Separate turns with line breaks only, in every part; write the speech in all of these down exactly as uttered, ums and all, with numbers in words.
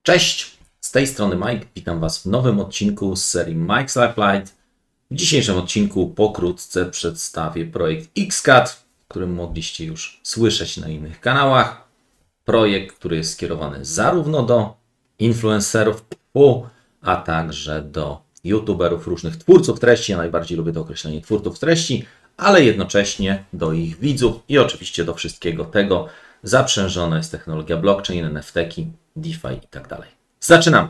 Cześć, z tej strony Mike, witam Was w nowym odcinku z serii Mike's Life Lite. W dzisiejszym odcinku pokrótce przedstawię projekt X-Cut, o którym mogliście już słyszeć na innych kanałach. Projekt, który jest skierowany zarówno do influencerów, a także do youtuberów, różnych twórców treści. Ja najbardziej lubię to określenie twórców treści, ale jednocześnie do ich widzów i oczywiście do wszystkiego tego. Zaprzężona jest technologia blockchain, N F T-ki, DeFi i tak dalej. Zaczynamy!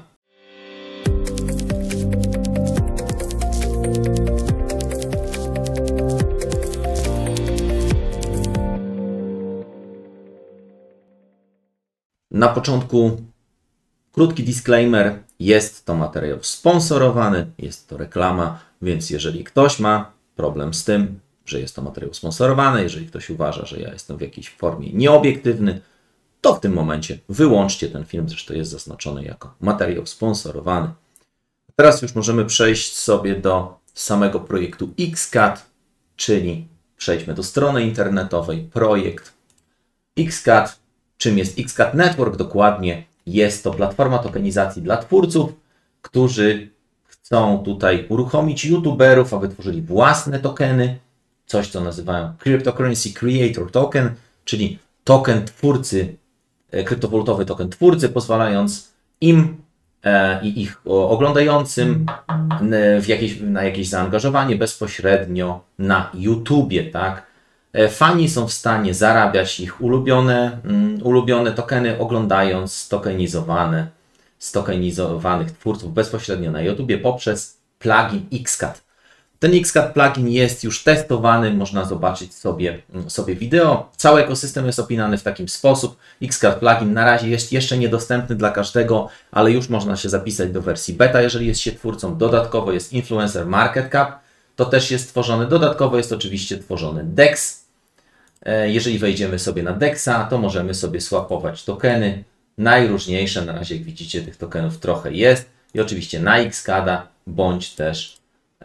Na początku krótki disclaimer. Jest to materiał sponsorowany, jest to reklama, więc jeżeli ktoś ma problem z tym, że jest to materiał sponsorowany, jeżeli ktoś uważa, że ja jestem w jakiejś formie nieobiektywny, to w tym momencie wyłączcie ten film, zresztą jest zaznaczony jako materiał sponsorowany. Teraz już możemy przejść sobie do samego projektu X-Cut, czyli przejdźmy do strony internetowej, projekt X-Cut. Czym jest X-Cut Network? Dokładnie jest to platforma tokenizacji dla twórców, którzy chcą tutaj uruchomić youtuberów, aby tworzyli własne tokeny, coś co nazywają Cryptocurrency Creator Token, czyli token twórcy, kryptowalutowy token twórcy, pozwalając im e, i ich oglądającym w jakieś, na jakieś zaangażowanie bezpośrednio na YouTubie, tak? E, fani są w stanie zarabiać ich ulubione, um, ulubione tokeny, oglądając tokenizowane, stokenizowanych twórców bezpośrednio na YouTubie poprzez plugin X-Cut. Ten X-Cut plugin jest już testowany, można zobaczyć sobie, sobie wideo. Cały ekosystem jest opinany w taki sposób. X-Cut plugin na razie jest jeszcze niedostępny dla każdego, ale już można się zapisać do wersji beta, jeżeli jest się twórcą. Dodatkowo jest Influencer Market Cap, to też jest tworzony. Dodatkowo jest oczywiście tworzony DEX. Jeżeli wejdziemy sobie na DEXa, to możemy sobie swapować tokeny. Najróżniejsze, na razie jak widzicie tych tokenów trochę jest. I oczywiście na X-Cuta, bądź też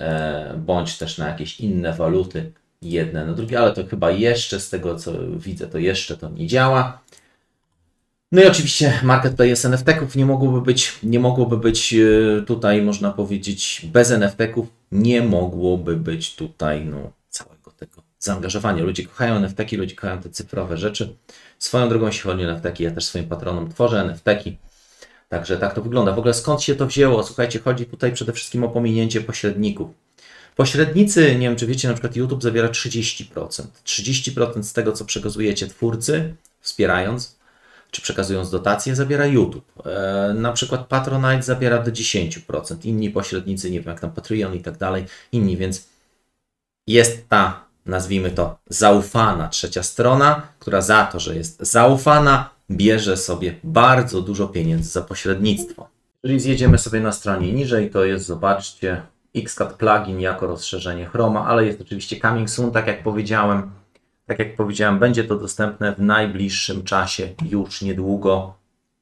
bądź też na jakieś inne waluty, jedne na drugie, ale to chyba jeszcze z tego co widzę, to jeszcze to nie działa. No i oczywiście marketplace N F T-ków nie mogłoby być, nie mogłoby być tutaj, można powiedzieć, bez N F T-ków nie mogłoby być tutaj no, całego tego zaangażowania. Ludzie kochają N F T-ki, ludzie kochają te cyfrowe rzeczy. Swoją drogą, jeśli chodzi o N F T-ki, ja też swoim patronom tworzę N F T-ki. Także tak to wygląda. W ogóle skąd się to wzięło? Słuchajcie, chodzi tutaj przede wszystkim o pominięcie pośredników. Pośrednicy, nie wiem czy wiecie, na przykład YouTube zabiera trzydzieści procent. trzydzieści procent z tego, co przekazujecie twórcy, wspierając, czy przekazując dotacje, zabiera YouTube. E, na przykład Patronite zabiera do dziesięć procent. Inni pośrednicy, nie wiem jak tam Patreon i tak dalej, inni, więc jest ta, nazwijmy to, zaufana trzecia strona, która za to, że jest zaufana, bierze sobie bardzo dużo pieniędzy za pośrednictwo. Jeżeli zjedziemy sobie na stronie niżej, to jest, zobaczcie, X-Cut plugin jako rozszerzenie Chroma, ale jest oczywiście coming soon, tak jak powiedziałem. Tak jak powiedziałem, będzie to dostępne w najbliższym czasie, już niedługo.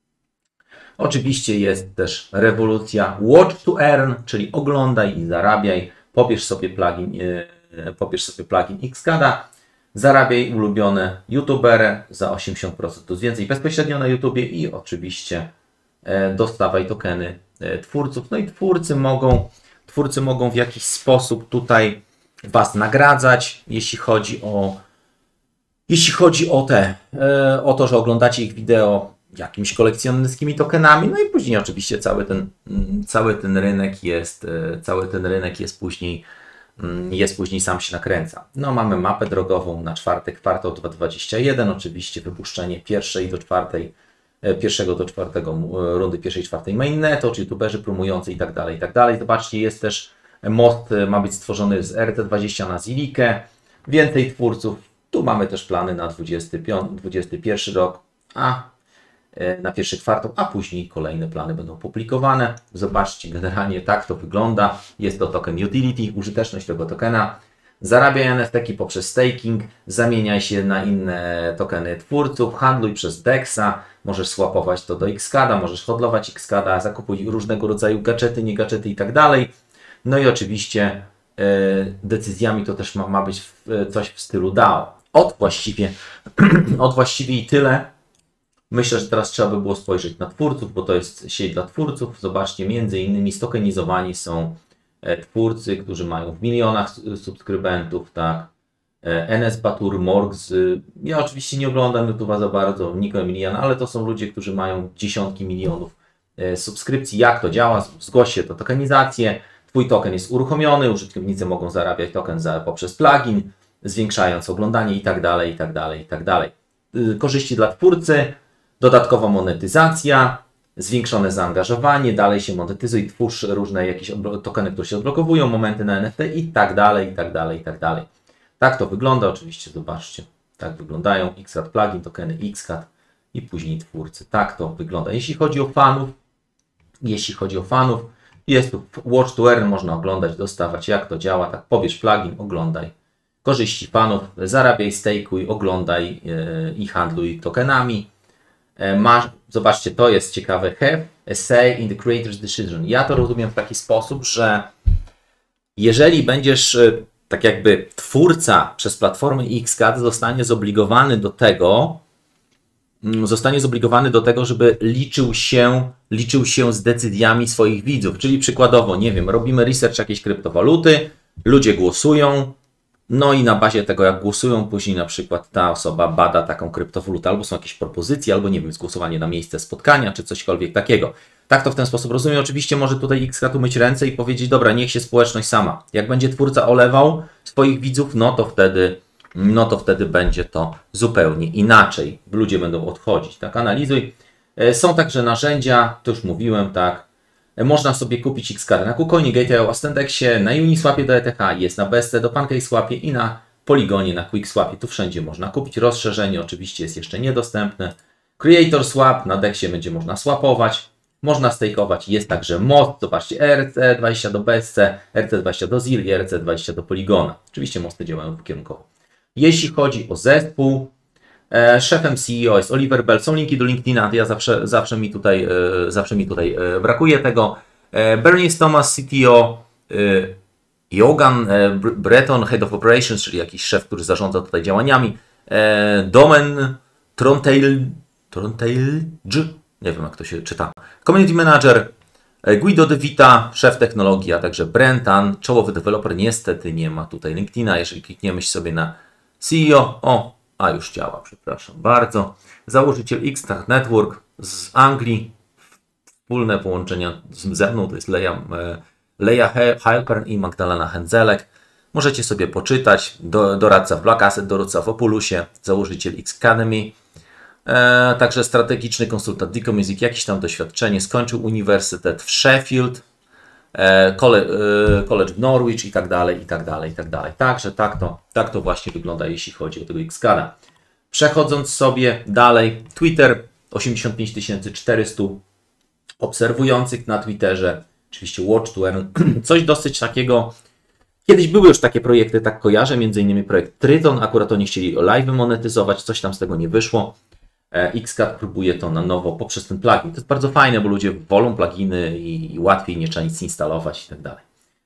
Oczywiście jest też rewolucja Watch to Earn, czyli oglądaj i zarabiaj. Pobierz sobie plugin, yy, pobierz sobie plugin X-Cuta. Zarabiaj ulubione youtubery za osiemdziesiąt procent więcej bezpośrednio na YouTubie i oczywiście e, dostawaj tokeny e, twórców. No i twórcy mogą, twórcy mogą w jakiś sposób tutaj Was nagradzać, jeśli chodzi o, jeśli chodzi o, te, e, o to, że oglądacie ich wideo jakimiś kolekcjonerskimi tokenami. No i później oczywiście cały ten, cały ten rynek jest, e, cały ten rynek jest później jest później sam się nakręca. No mamy mapę drogową na czwarty kwartał dwa tysiące dwudziesty pierwszy, oczywiście wypuszczenie pierwszej do czwartej, pierwszego do czwartego rundy pierwszej, czwartej mainnetu, czy youtuberzy promujący i tak dalej, i tak dalej. Zobaczcie, jest też most, ma być stworzony z R T dwadzieścia na Zilikę, więcej twórców. Tu mamy też plany na dwudziesty piąty, dwudziesty pierwszy rok, a na pierwszy kwartał, a później kolejne plany będą publikowane. Zobaczcie, generalnie tak to wygląda. Jest to token utility, użyteczność tego tokena. Zarabiaj N F T-ki poprzez staking, zamieniaj się na inne tokeny twórców, handluj przez DEXa, możesz swapować to do X-Cuta, możesz hodlować X-Cuta, zakupuj różnego rodzaju gadżety, nie gadżety i tak dalej. No i oczywiście yy, decyzjami to też ma, ma być w, coś w stylu D A O. Od właściwie, od właściwie i tyle. Myślę, że teraz trzeba by było spojrzeć na twórców, bo to jest sieć dla twórców. Zobaczcie, między innymi stokenizowani są twórcy, którzy mają w milionach subskrybentów, tak. N S Batur, Morgs. Ja oczywiście nie oglądam YouTube'a za bardzo, Niko Emilian, ale to są ludzie, którzy mają dziesiątki milionów subskrypcji. Jak to działa? Zgłoś się do tokenizację. Twój token jest uruchomiony, użytkownicy mogą zarabiać token za, poprzez plugin, zwiększając oglądanie i tak dalej, i tak dalej, i tak dalej. Korzyści dla twórcy, dodatkowa monetyzacja, zwiększone zaangażowanie, dalej się monetyzuj, twórz różne jakieś tokeny, które się odblokowują, momenty na N F T i tak dalej, i tak dalej, i tak dalej. Tak to wygląda, oczywiście, zobaczcie, tak wyglądają Xcat plugin, tokeny Xcat i później twórcy. Tak to wygląda. Jeśli chodzi o fanów, jeśli chodzi o fanów, jest tu Watch to Earn, można oglądać, dostawać, jak to działa, tak pobierz plugin, oglądaj. Korzyści fanów, zarabiaj, stejkuj, oglądaj yy, i handluj tokenami. Yy, masz, zobaczcie, to jest ciekawe, have a say in the creator's decision. Ja to rozumiem w taki sposób, że jeżeli będziesz, yy, tak jakby twórca przez platformę Xcat zostanie zobligowany do tego, zostanie zobligowany do tego, żeby liczył się, liczył się z decyzjami swoich widzów. Czyli przykładowo, nie wiem, robimy research jakiejś kryptowaluty, ludzie głosują, no i na bazie tego, jak głosują, później na przykład ta osoba bada taką kryptowalutę, albo są jakieś propozycje, albo nie wiem, głosowanie na miejsce spotkania, czy cośkolwiek takiego. Tak to w ten sposób rozumiem. Oczywiście może tutaj Xcat umyć ręce i powiedzieć, dobra, niech się społeczność sama. Jak będzie twórca olewał swoich widzów, no to wtedy no to wtedy będzie to zupełnie inaczej. Ludzie będą odchodzić, tak? Analizuj. Są także narzędzia, to już mówiłem, tak? Można sobie kupić Xcat na KuCoinie, Gate.io, Astendexie, na Uniswapie do E T H, jest na B S C do PancakeSwapie i na Polygonie, na QuickSwapie. Tu wszędzie można kupić. Rozszerzenie oczywiście jest jeszcze niedostępne. Creator Swap, na Dexie będzie można swapować. Można stakeować. Jest także most, zobaczcie, E R C dwadzieścia do B S C, E R C dwadzieścia do Zil i E R C dwadzieścia do Polygona. Oczywiście mosty działają dwukierunkowo. Jeśli chodzi o zespół, e, szefem C E O jest Oliver Bell. Są linki do LinkedIna, ja zawsze, zawsze, mi, tutaj, e, zawsze mi tutaj e, brakuje tego. E, Bernice Thomas, C T O, e, Jogan e, Breton, Head of Operations, czyli jakiś szef, który zarządza tutaj działaniami. E, Domen Trontail, Trontail, nie wiem jak to się czyta. Community Manager, e, Guido De Vita, szef technologii, a także Brentan, czołowy deweloper. Niestety nie ma tutaj LinkedIna. Jeżeli klikniemy sobie na C E O, o, a już działa, przepraszam bardzo. Założyciel Xcat Network z Anglii, wspólne połączenia ze mną, to jest Leja, Leja Halpern i Magdalena Hędzelek. Możecie sobie poczytać, do, doradca w Black Asset, doradca w Opulusie, założyciel Xcademy, e, także strategiczny konsultant Dico Music, jakieś tam doświadczenie, skończył uniwersytet w Sheffield, College w Norwich i tak dalej, i tak dalej, i tak dalej. Także tak to, tak to właśnie wygląda, jeśli chodzi o tego Xcada. Przechodząc sobie dalej, Twitter, osiemdziesiąt pięć tysięcy czterysta obserwujących na Twitterze, oczywiście Watch to Earn, coś dosyć takiego, kiedyś były już takie projekty, tak kojarzę, między innymi projekt Triton, akurat oni chcieli live monetyzować, coś tam z tego nie wyszło. Xcat próbuje to na nowo poprzez ten plugin. To jest bardzo fajne, bo ludzie wolą pluginy i łatwiej nie trzeba nic instalować i tak dalej.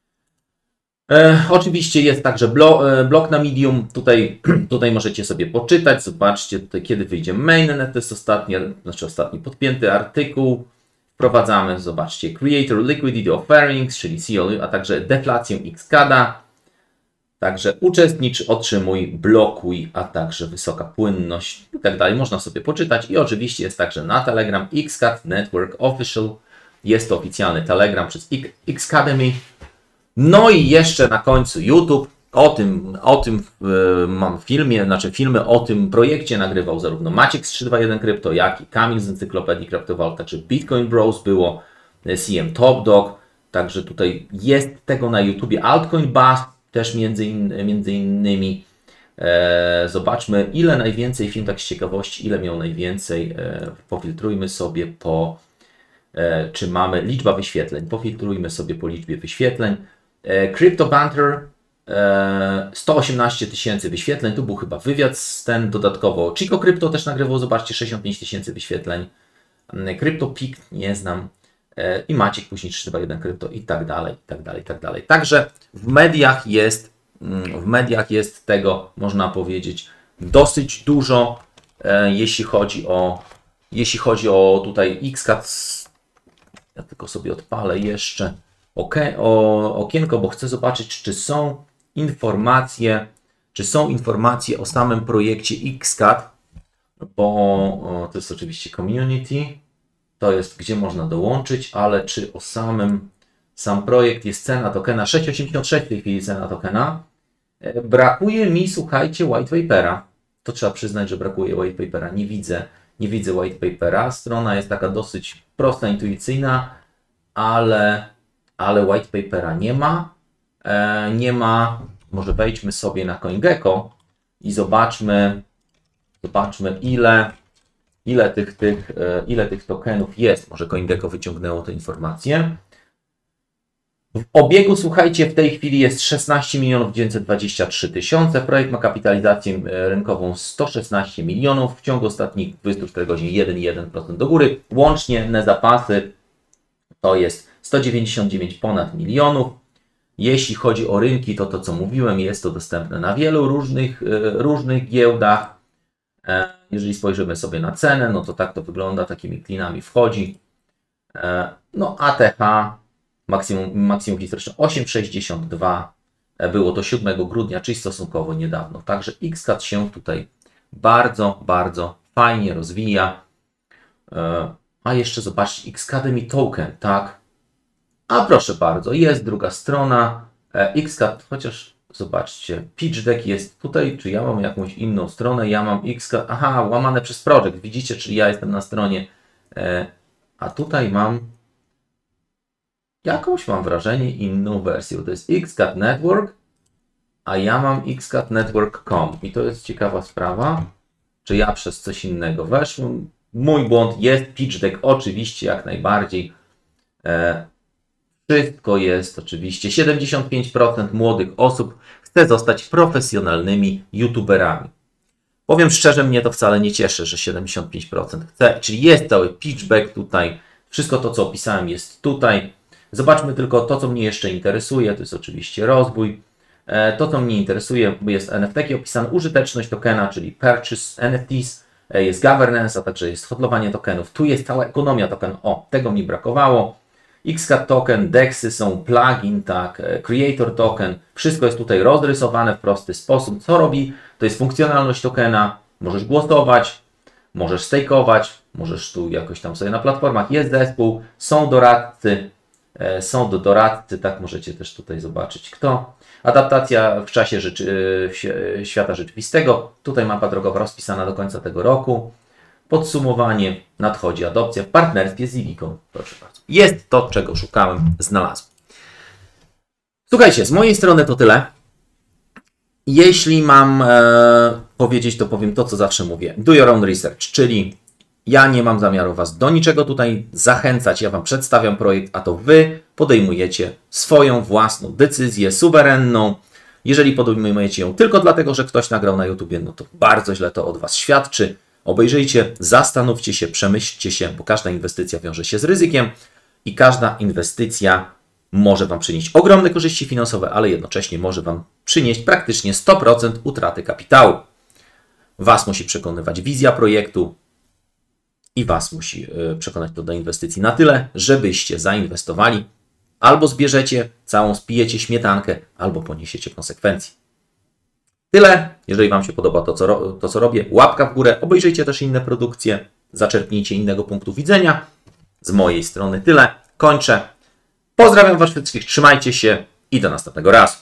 E, oczywiście jest także blog, blog na Medium. Tutaj, tutaj możecie sobie poczytać. Zobaczcie, tutaj, kiedy wyjdzie mainnet. To jest ostatni, znaczy ostatni podpięty artykuł. Wprowadzamy, zobaczcie, Creator Liquidity Offerings, czyli C L, a także deflację Xcada. Także uczestnicz, otrzymuj, blokuj, a także wysoka płynność i tak dalej. Można sobie poczytać i oczywiście jest także na Telegram Xcat Network Official. Jest to oficjalny Telegram przez Xcademy. No i jeszcze na końcu YouTube. O tym, o tym yy, mam filmie, znaczy filmy o tym projekcie nagrywał zarówno Maciek z trzy dwa jeden Krypto, jak i Kamil z Encyklopedii Kryptowalut, także Bitcoin Bros było, C M Top Dog, także tutaj jest tego na YouTubie. Altcoin Bass też między, in, między innymi. E, zobaczmy, ile najwięcej, film tak z ciekawości, ile miał najwięcej. E, pofiltrujmy sobie po, e, czy mamy liczba wyświetleń. Pofiltrujmy sobie po liczbie wyświetleń. E, Crypto Banter, e, sto osiemnaście tysięcy wyświetleń. Tu był chyba wywiad z ten dodatkowo. Chico Crypto też nagrywał, zobaczcie, sześćdziesiąt pięć tysięcy wyświetleń. Crypto Peak, nie znam. I Maciek później trzy dwa jeden Krypto i tak dalej, i tak dalej, i tak dalej. Także w mediach jest, w mediach jest tego, można powiedzieć, dosyć dużo, jeśli chodzi o Jeśli chodzi o tutaj X C A D, ja tylko sobie odpalę jeszcze OK, o, okienko, bo chcę zobaczyć, czy są informacje, czy są informacje o samym projekcie X C A D, bo o, to jest oczywiście community, to jest gdzie można dołączyć, ale czy o samym, sam projekt jest cena tokena, sześć osiemdziesiąt sześć w tej chwili cena tokena. Brakuje mi, słuchajcie, white papera. To trzeba przyznać, że brakuje white papera. Nie widzę, nie widzę white papera. Strona jest taka dosyć prosta, intuicyjna, ale, ale white papera nie ma. E, nie ma. Może wejdźmy sobie na CoinGecko i zobaczmy, zobaczmy ile, ile, tych, tych, e, ile tych tokenów jest. Może CoinGecko wyciągnęło tę informację. W obiegu, słuchajcie, w tej chwili jest szesnaście milionów dziewięćset dwadzieścia trzy tysiące. Projekt ma kapitalizację rynkową sto szesnaście milionów. W ciągu ostatnich dwudziestu czterech godzin jeden przecinek jeden procent do góry. Łącznie na zapasy to jest sto dziewięćdziesiąt dziewięć ponad milionów. Jeśli chodzi o rynki, to to co mówiłem, jest to dostępne na wielu różnych, różnych giełdach. Jeżeli spojrzymy sobie na cenę, no to tak to wygląda, takimi klinami wchodzi. No A T H maksimum, maksimum historyczne osiem przecinek sześćdziesiąt dwa, było to siódmego grudnia, czyli stosunkowo niedawno. Także X C A D się tutaj bardzo, bardzo fajnie rozwija. A jeszcze zobaczcie, Xcademy Token, tak? A proszę bardzo, jest druga strona. X C A D, chociaż zobaczcie, pitch deck jest tutaj, czy ja mam jakąś inną stronę? Ja mam X C A D, aha, łamane przez projekt, widzicie, czyli ja jestem na stronie, a tutaj mam jakąś, mam wrażenie, inną wersję. To jest X C A D Network, a ja mam X C A D Network kropka com. I to jest ciekawa sprawa, czy ja przez coś innego weszłem. Mój błąd, jest pitch deck, oczywiście, jak najbardziej. E, wszystko jest oczywiście. siedemdziesiąt pięć procent młodych osób chce zostać profesjonalnymi youtuberami. Powiem szczerze, mnie to wcale nie cieszy, że siedemdziesiąt pięć procent chce, czyli jest cały pitchback tutaj. Wszystko to, co opisałem, jest tutaj. Zobaczmy tylko to, co mnie jeszcze interesuje. To jest oczywiście rozwój. To, co mnie interesuje, jest N F T opisane, użyteczność tokena, czyli purchase N F Ts, jest governance, a także jest hodlowanie tokenów. Tu jest cała ekonomia tokenu. O, tego mi brakowało. X C A D token, dexy są, plugin, tak, creator token. Wszystko jest tutaj rozrysowane w prosty sposób. Co robi? To jest funkcjonalność tokena. Możesz głosować, możesz stakeować, możesz tu jakoś tam sobie na platformach. Jest zespół, są doradcy, są do doradcy, tak możecie też tutaj zobaczyć kto. Adaptacja w czasie rzeczy, świata rzeczywistego. Tutaj mapa drogowa rozpisana do końca tego roku. Podsumowanie, nadchodzi adopcja w partnerstwie z Ivico. Proszę bardzo. Jest to, czego szukałem, znalazłem. Słuchajcie, z mojej strony to tyle. Jeśli mam e, powiedzieć, to powiem to, co zawsze mówię. Do your own research, czyli ja nie mam zamiaru Was do niczego tutaj zachęcać. Ja Wam przedstawiam projekt, a to Wy podejmujecie swoją własną decyzję, suwerenną. Jeżeli podejmujecie ją tylko dlatego, że ktoś nagrał na YouTubie, no to bardzo źle to od Was świadczy. Obejrzyjcie, zastanówcie się, przemyślcie się, bo każda inwestycja wiąże się z ryzykiem i każda inwestycja może Wam przynieść ogromne korzyści finansowe, ale jednocześnie może Wam przynieść praktycznie sto procent utraty kapitału. Was musi przekonywać wizja projektu i Was musi przekonać to do inwestycji na tyle, żebyście zainwestowali. Albo zbierzecie całą, spijecie śmietankę, albo poniesiecie konsekwencje. Tyle. Jeżeli Wam się podoba to co, to, co robię, łapka w górę. Obejrzyjcie też inne produkcje, zaczerpnijcie innego punktu widzenia. Z mojej strony tyle. Kończę. Pozdrawiam Was wszystkich, trzymajcie się i do następnego razu.